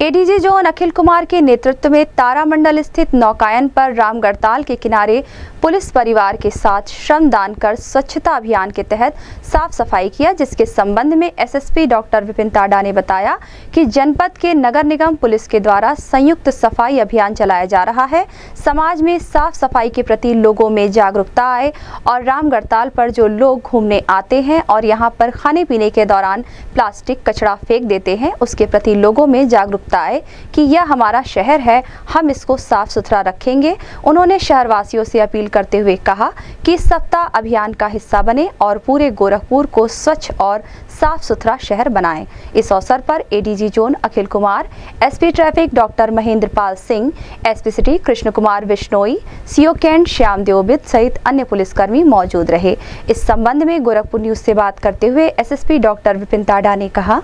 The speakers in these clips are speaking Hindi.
एडीजी जोन अखिल कुमार के नेतृत्व में तारामंडल स्थित नौकायन पर रामगढ़ताल के किनारे पुलिस परिवार के साथ श्रमदान कर स्वच्छता अभियान के तहत साफ सफाई किया, जिसके संबंध में एसएसपी डॉक्टर विपिन ताडा ने बताया कि जनपद के नगर निगम पुलिस के द्वारा संयुक्त सफाई अभियान चलाया जा रहा है। समाज में साफ सफाई के प्रति लोगों में जागरूकता आए और रामगढ़ताल पर जो लोग घूमने आते हैं और यहां पर खाने पीने के दौरान प्लास्टिक कचरा फेंक देते हैं, उसके प्रति लोगों में जागरूकता आए कि यह हमारा शहर है, हम इसको साफ सुथरा रखेंगे। उन्होंने शहरवासियों से अपील करते हुए कहा कि इस सप्ताह अभियान का हिस्सा बने और पूरे गोरखपुर को स्वच्छ और साफ सुथरा शहर बनाएं। इस अवसर पर ADG zone Akhil Kumar, SP traffic doctor Mahendra Pal Singh, SP city Krishna Kumar Bishnoi, CO cantt Shyam Devbid सहित अन्य पुलिसकर्मी मौजूद रहे। इस संबंध में गोरखपुर न्यूज से बात करते हुए एसएसपी डॉक्टर विपिन ताडा ने कहा,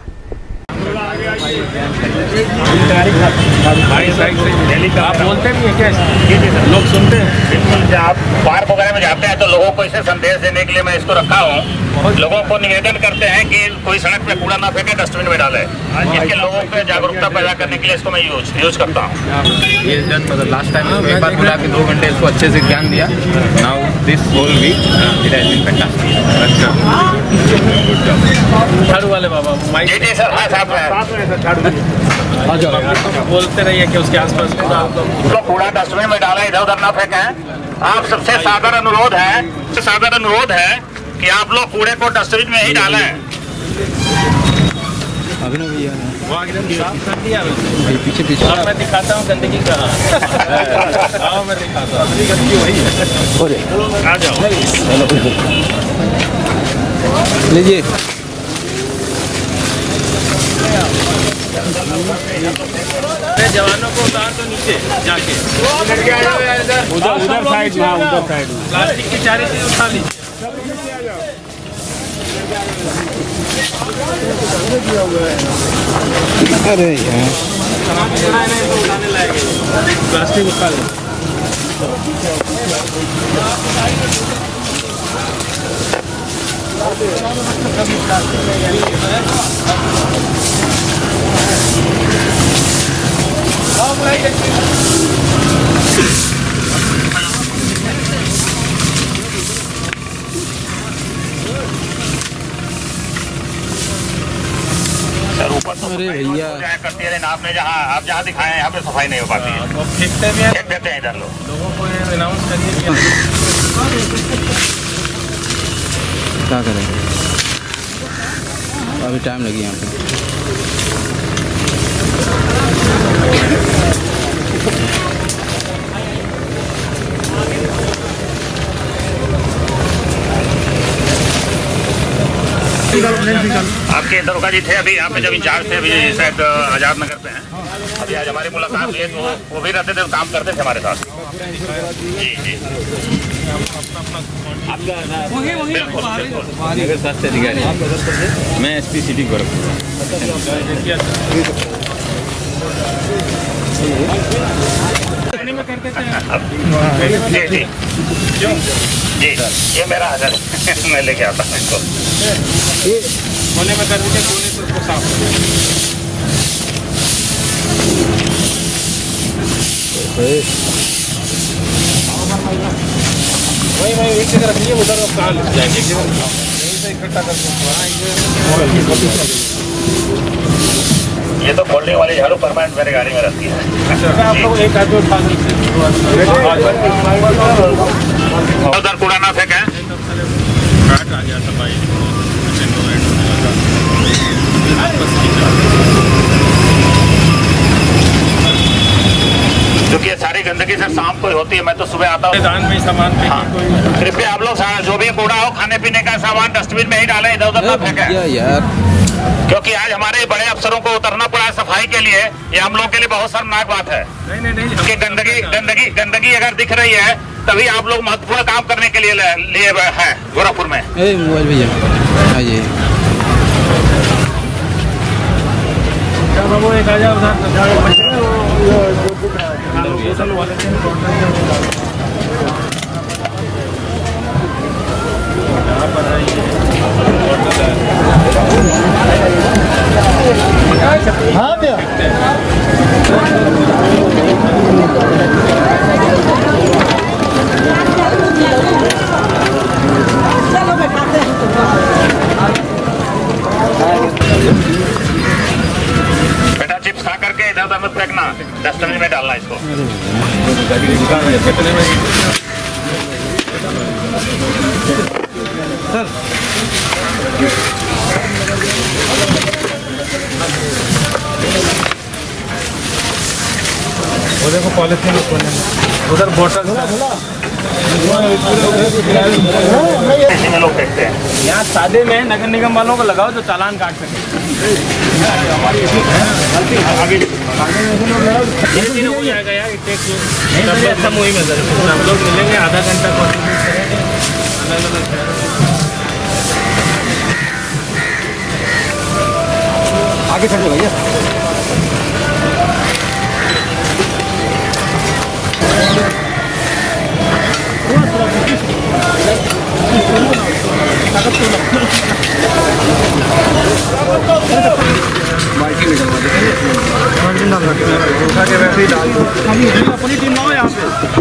आप बोलते भी हैं क्या? लोग सुनते हैं। बिल्कुल, आप पार्क वगैरह में जाते हैं तो लोगों को इसे संदेश देने के लिए मैं इसको रखा हूँ। लोगों को निवेदन करते हैं कि कोई सड़क पे कूड़ा ना फेंके, डस्टबिन में डाले। इसके लोगों को जागरूकता पैदा करने के लिए इसको मैं यूज करता हूँ। ये जन मतलब लास्ट टाइम एक बार बुला के 2 घंटे इसको अच्छे से ज्ञान दिया। Now this whole week it has been fantastic. अच्छा, झाड़ू वाले बाबा जी सर, हाँ साहब बोलते रहिए कि उसके आसपास तो कूड़ा डस्टबिन में डालें, इधर उधर ना फेंकें। आप सबसे साधारण अनुरोध है कि आप लोग कूड़े को डस्टबिन में ही डालें। अभिनव भैया वो एकदम साफ कर दिया पीछे पीछे मैं दिखाता हूँ गंदगी कहाँ। मैं दिखाता हूँ गंदगी वही है। आ जाओ, लीजिए। जवानों को उतार दो नीचे जाके, उधर साइड में, उधर साइड में प्लास्टिक की सारी चीज उठा लीजिए। अरे यार प्लास्टिक उठा लो। अरे भैया करती है, लेकिन आपने आप जहाँ दिखाए यहाँ पे सफाई नहीं हो पाती है। फेंक देते हैं इधर लोगों को अनाउंस करिए। क्या करेंगे, अभी टाइम लगी यहाँ पे। आपके दरोगा जी थे अभी यहाँ पे, जब इंचार्ज थे, अभी शायद आजाद नगर पे हैं। अभी आज हमारी मुलाकात हुई तो वो भी रहते थे, काम करते थे हमारे साथ। जी जी, बिल्कुल नगर स्वास्थ्य अधिकारी, मैं एसपी सिटी गोरखपुर। जी जी, ये मेरा हाजिर मैं लेके आता हूँ इसको। कोने में कर दीजिए, कोने से उसको साफ कर वही एक जगह रखिए, उधर कहाँ लग जाएंगे, यहीं से इकट्ठा कर। ये तो फोल्डिंग वाली झाड़ू परमानेंट मेरे गाड़ी में रहती है। अच्छा, आप लोग एक आदमी उठा उधर कूड़ा ना फेंके। आ गया सफाई क्योंकि ये सारी गंदगी सर शाम को ही होती है। मैं तो सुबह आता हूँ दान में सामान। हाँ, कृपया आप लोग जो भी कूड़ा हो, खाने पीने का सामान डस्टबिन में ही डालें, इधर उधर ना फेंकें यार। क्योंकि आज हमारे बड़े अफसरों को उतरना पड़ा है सफाई के लिए। ये हम लोग के लिए बहुत शर्मनाक बात है। नहीं, क्योंकि गंदगी अगर दिख रही है तभी आप लोग महत्वपूर्ण काम करने के लिए है गोरखपुर में। मोबाइल भैया आइए, एक आ जाओ हाँ भैया। उधर मत फेंकना, डस्टबिन में डालना इसको। वो देखो पॉलिथीन उधर बोतल इसी में लोग फेंकते हैं। यहाँ सादे में नगर निगम वालों को लगाओ तो चालान काट सके। हो जाएगा यार, सब वही में हम लोग मिलेंगे, आधा घंटा कॉन्ट्रीब्यूट करेंगे अलग अलग आगे चलो भैया। बाल्टी में डलवा देंगे, उठा के वैसे ही डाल दो। अपनी टीम ना हो यहाँ पे।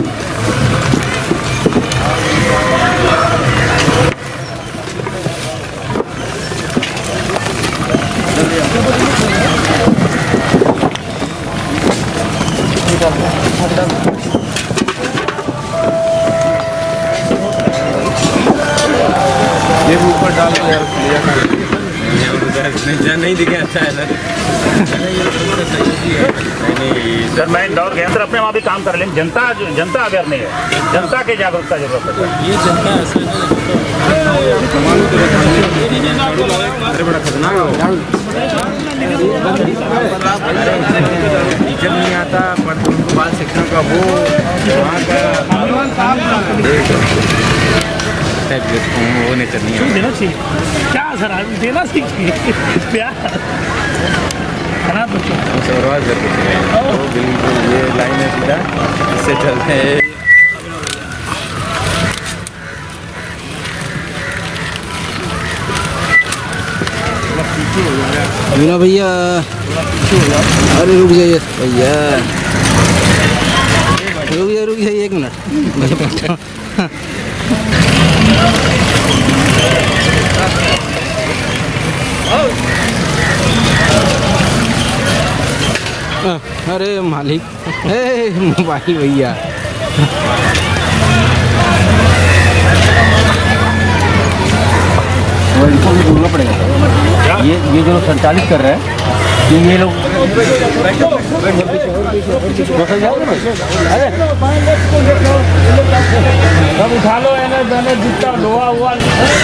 ये ऊपर डाल दो यार, नहीं दिखे अच्छा है सर। सर मैं इंदौर के अंदर अपने वहाँ भी काम कर लेंगे, जनता अवेयर नहीं है, जनता की जागरूकता जरूरत है। ये जनता बड़ा खतरनाक टीचर नहीं आता, पर तुमको बाल सेक्शन का वो वहाँ का वो नेचर नहीं है। देना चाहिए क्या सर, देना चाहिए प्यार बिल्कुल ये लाइन है सीधा, इससे चलते हैं। मीना भैया अरे रुक जाइए भैया, रुक जाइए 1 मिनट। अरे मालिक, मोबाइल भैया इनको भी ढूंढना पड़ेगा। ये जो संचालित कर रहे हैं ये लोग सब उठा लो, जितना लोहा हुआ।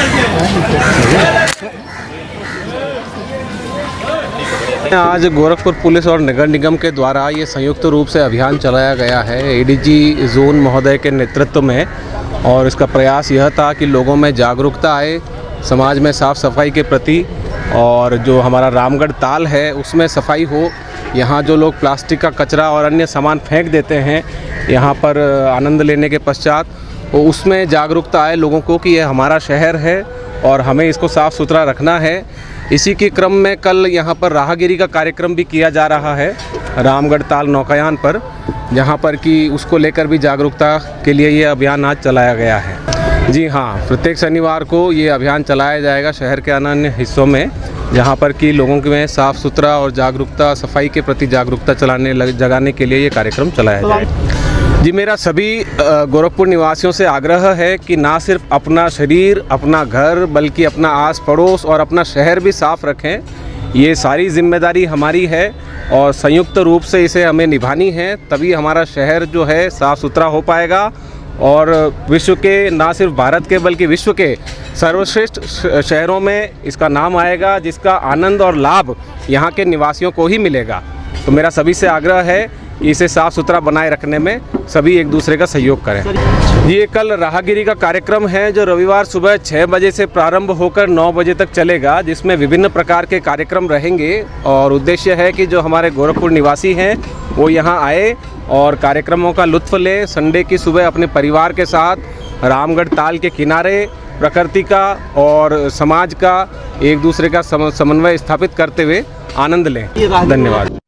आज गोरखपुर पुलिस और नगर निगम के द्वारा ये संयुक्त रूप से अभियान चलाया गया है एडीजी जोन महोदय के नेतृत्व में, और इसका प्रयास यह था कि लोगों में जागरूकता आए समाज में साफ़ सफाई के प्रति, और जो हमारा रामगढ़ ताल है उसमें सफाई हो। यहाँ जो लोग प्लास्टिक का कचरा और अन्य सामान फेंक देते हैं यहाँ पर आनंद लेने के पश्चात, वो उसमें जागरूकता आए लोगों को कि यह हमारा शहर है और हमें इसको साफ़ सुथरा रखना है। इसी के क्रम में कल यहाँ पर राहगिरी का कार्यक्रम भी किया जा रहा है रामगढ़ ताल नौकायान पर, जहाँ पर कि उसको लेकर भी जागरूकता के लिए ये अभियान आज चलाया गया है। जी हाँ, प्रत्येक शनिवार को ये अभियान चलाया जाएगा शहर के अन्य हिस्सों में, जहाँ पर कि लोगों के में साफ़ सुथरा और जागरूकता, सफाई के प्रति जागरूकता जगाने के लिए ये कार्यक्रम चलाया जाएगा। जी, मेरा सभी गोरखपुर निवासियों से आग्रह है कि ना सिर्फ अपना शरीर, अपना घर, बल्कि अपना आस पड़ोस और अपना शहर भी साफ़ रखें। ये सारी जिम्मेदारी हमारी है और संयुक्त रूप से इसे हमें निभानी है, तभी हमारा शहर जो है साफ़ सुथरा हो पाएगा और विश्व के, ना सिर्फ भारत के बल्कि विश्व के सर्वश्रेष्ठ शहरों में इसका नाम आएगा, जिसका आनंद और लाभ यहाँ के निवासियों को ही मिलेगा। तो मेरा सभी से आग्रह है कि इसे साफ़ सुथरा बनाए रखने में सभी एक दूसरे का सहयोग करें। ये कल राहगिरी का कार्यक्रम है जो रविवार सुबह 6 बजे से प्रारंभ होकर 9 बजे तक चलेगा, जिसमें विभिन्न प्रकार के कार्यक्रम रहेंगे और उद्देश्य है कि जो हमारे गोरखपुर निवासी हैं वो यहाँ आए और कार्यक्रमों का लुत्फ़ लें। संडे की सुबह अपने परिवार के साथ रामगढ़ ताल के किनारे प्रकृति का और समाज का एक दूसरे का समन्वय स्थापित करते हुए आनंद लें। धन्यवाद।